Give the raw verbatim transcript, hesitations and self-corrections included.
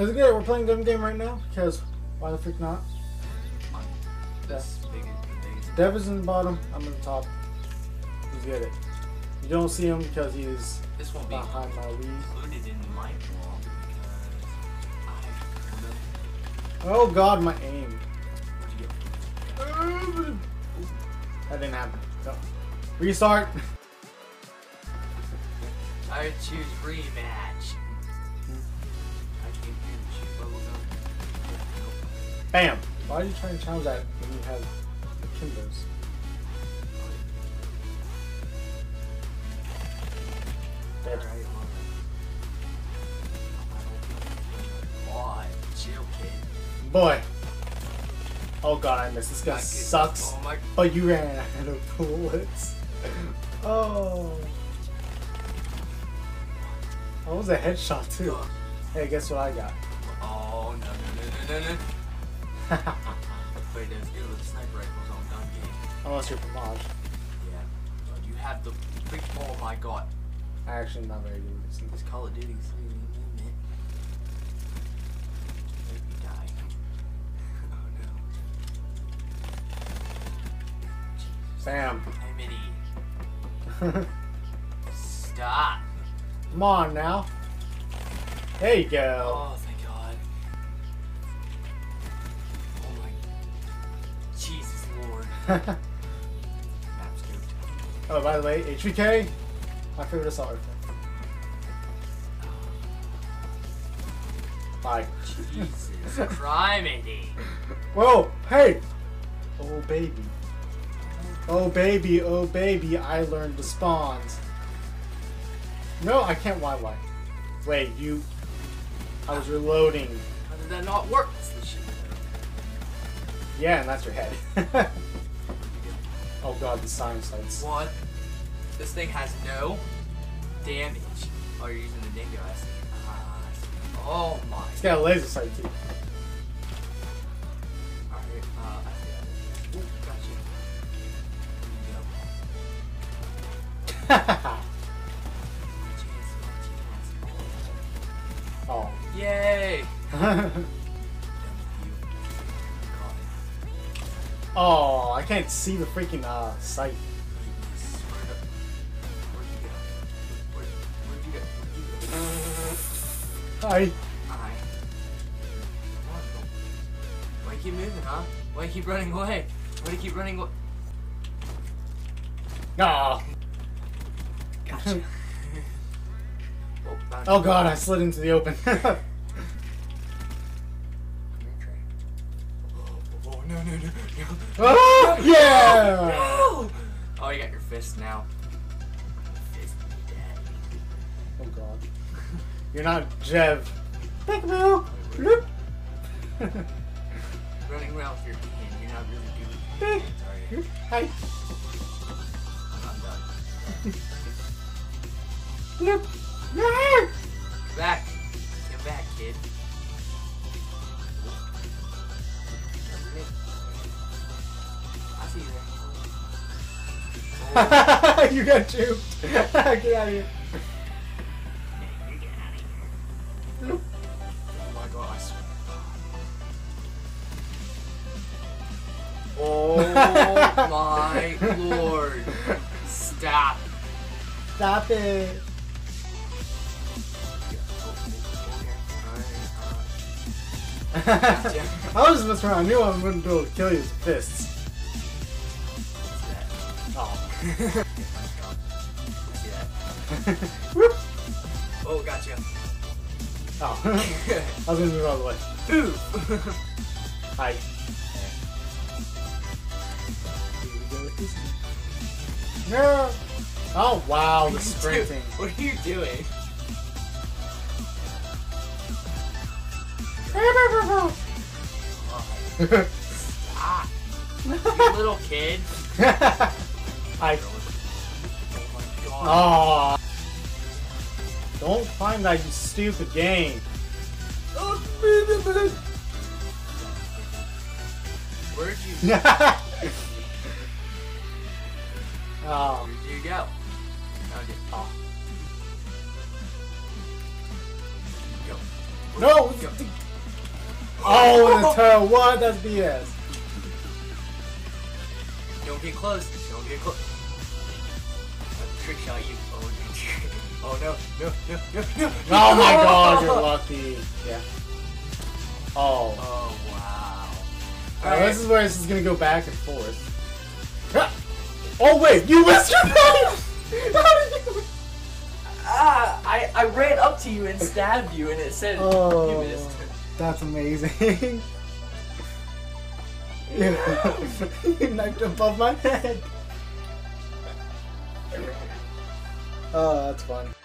Is it good? We're playing gun game right now? Because why the freak not? This big is the Dev is in the bottom. I'm in the top. Let's get it. You don't see him because he's This won't be behind my lead. included in my vlog because I Oh god, my aim. What'd you get? That didn't happen. No. Restart. I choose rematch. I can't hear the shit bubble gum. Bam. Why are you trying to challenge that when you have the Kimbos? Dead. Alright, chill, kid. Boy. Oh god, I missed. This guy I get- sucks. Oh my. But you ran out of bullets. Oh. That was a headshot too. God. Hey, guess what I got? Oh no no no no no no. Wait, there's good with the sniper rifles on gun game. Unless you're from Maj. Yeah. But you have the freak. Oh my god. I actually not very good with this. This Call of Duty three minute. Make me die. Oh no. Bam. Emily. Stop. Come on now. There you go. Oh, thank God. Oh my. Jesus Lord. Map's good. Oh, by the way, H V K, my favorite assault rifle. Bye. Jesus criminy. Whoa, hey! Oh baby. Oh baby, oh baby, I learned the spawns. No, I can't Y Y. Wait, you... I was reloading. How did that not work? That's the shit. Yeah, and that's your head. Oh god, the science sights. What? This thing has no damage. Oh, you're using the dingo. I see. Ah, I see. Oh my. It's got a laser sight too. Alright, uh, I see that. Ooh, gotcha. Oh. Yay! Oh, I can't see the freaking uh sight. Hi. Why you keep moving, huh? Why you keep running away? Why do you keep running away? Ah. Gotcha. Oh, Oh god, I slid into the open. Oh, no, no, no, no. Oh, yeah! No! Oh, you got your fist now. Fist dead. Oh god. You're not Jev. Peekaboo! Bloop. Running around with your hand, you're not really doing it. Sorry. Hi. I'm done. Bloop. No! Get back. Get back, kid. I see you there. You got juked. Get out of here. Bloop. Oh my god, I swear. Oh my lord. Stop. Stop it. I was just messing around. I knew I wouldn't be able to kill you with fists. Oh. Whoop. Oh, gotcha. Oh. I was gonna move all the way. Ooh. Hi. Here we go with this one. No! Oh wow, the sprinting. Dude, what are you doing? Stop. You little kid. I. Oh my god. Oh. Don't climb that, you stupid game. Where'd you Oh. Where'd you go? Oh, did- Oh. Go. No! Go. Oh, in the toe. What? That's B S. Don't get close. Don't get close. Trick shot you. Oh, oh no, no, no, no, no. Oh my god, you're lucky. Yeah. Oh. Oh, wow. Alright, this is where this is gonna go back and forth. Oh wait, you missed your knife! How did you? Ah, I, I ran up to you and stabbed you and it said Oh, you missed. that's amazing. You knifed above my head. Oh, that's fun.